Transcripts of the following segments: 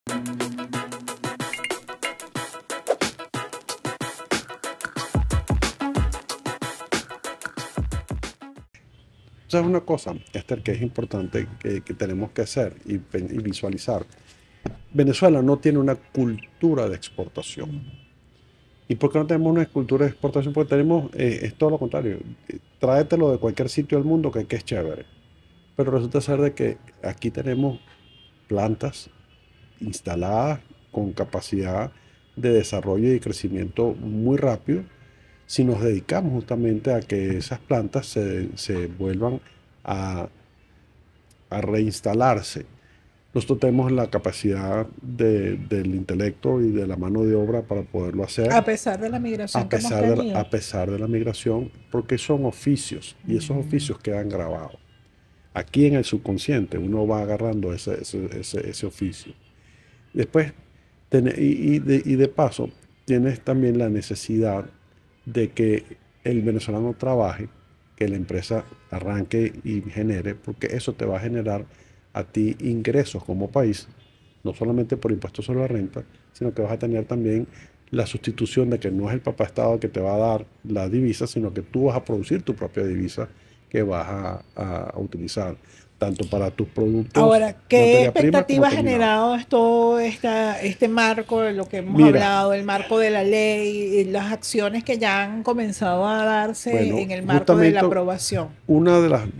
Esa es una cosa, Esther, que es importante que tenemos que hacer y visualizar. Venezuela no tiene una cultura de exportación. ¿Y por qué no tenemos una cultura de exportación? Porque tenemos, es todo lo contrario. Tráetelo de cualquier sitio del mundo que es chévere. Pero resulta ser de que aquí tenemos plantas instaladas con capacidad de desarrollo y crecimiento muy rápido si nos dedicamos justamente a que esas plantas se vuelvan a, a reinstalarse. Nosotros tenemos la capacidad del intelecto y de la mano de obra para poderlo hacer, A pesar de la migración que hemos a tenido. pesar de la migración, porque son oficios y esos oficios quedan grabados. Aquí en el subconsciente uno va agarrando ese oficio. Después, y de paso, tienes también la necesidad de que el venezolano trabaje, que la empresa arranque y genere, porque eso te va a generar a ti ingresos como país, no solamente por impuestos sobre la renta, sino que vas a tener también la sustitución de que no es el papá Estado que te va a dar la divisa, sino que tú vas a producir tu propia divisa que vas a utilizar, tanto para tus productos, Ahora, ¿qué materia prima, como expectativa ha terminado. generado este marco de lo que hemos Mira, hablado, el marco de la ley y las acciones que ya han comenzado a darse bueno, en el marco de la justamente aprobación? una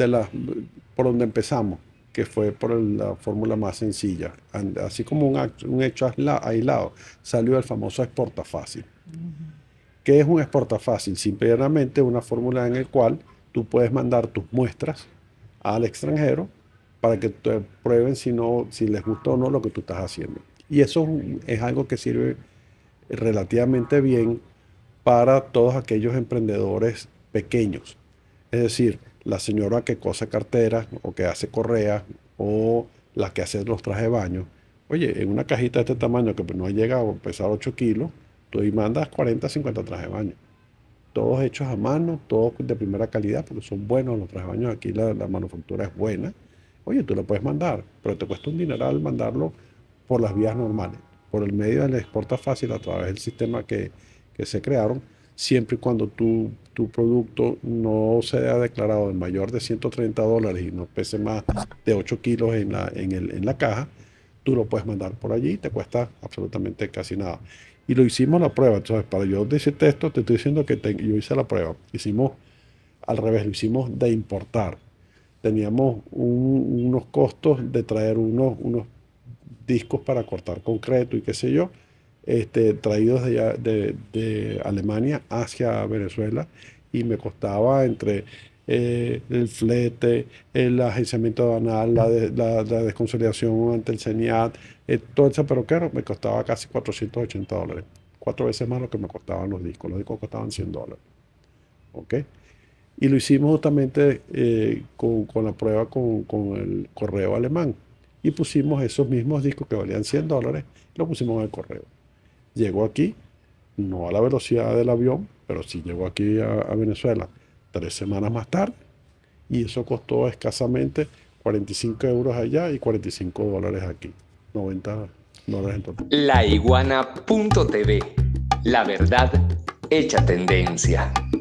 por donde empezamos, que fue por la fórmula más sencilla, así como un hecho aislado, salió el famoso exporta fácil. ¿Qué es un exporta fácil? Simplemente una fórmula en la cual tú puedes mandar tus muestras al extranjero para que te prueben si les gusta o no lo que tú estás haciendo. Y eso es algo que sirve relativamente bien para todos aquellos emprendedores pequeños. Es decir, la señora que cose carteras o que hace correas o la que hace los trajes de baño. Oye, en una cajita de este tamaño que no llega a pesar 8 kilos, tú ahí mandas 40, 50 trajes de baño. Todos hechos a mano, todos de primera calidad, porque son buenos los trajes de baño. Aquí la manufactura es buena. Oye, tú lo puedes mandar, pero te cuesta un dineral mandarlo por las vías normales, por el medio del exporta fácil a través del sistema que se crearon, siempre y cuando tu producto no sea declarado de mayor de $130 y no pese más de 8 kilos en la caja, tú lo puedes mandar por allí y te cuesta absolutamente casi nada. Y lo hicimos la prueba. Entonces, para yo decirte esto, te estoy diciendo que yo hice la prueba. Hicimos al revés, lo hicimos de importar. Teníamos unos costos de traer unos discos para cortar concreto y qué sé yo, traídos de Alemania hacia Venezuela, y me costaba entre el flete, el agenciamiento aduanal, la desconsolidación ante el CENIAT, todo ese peroquero, me costaba casi $480. 4 veces más lo que me costaban los discos. Los discos costaban $100. ¿Ok? Y lo hicimos justamente con la prueba con el correo alemán. Y pusimos esos mismos discos que valían $100, lo pusimos en el correo. Llegó aquí, no a la velocidad del avión, pero sí llegó aquí a Venezuela 3 semanas más tarde. Y eso costó escasamente 45 euros allá y $45 aquí. $90 en total. Laiguana.tv. La verdad hecha tendencia.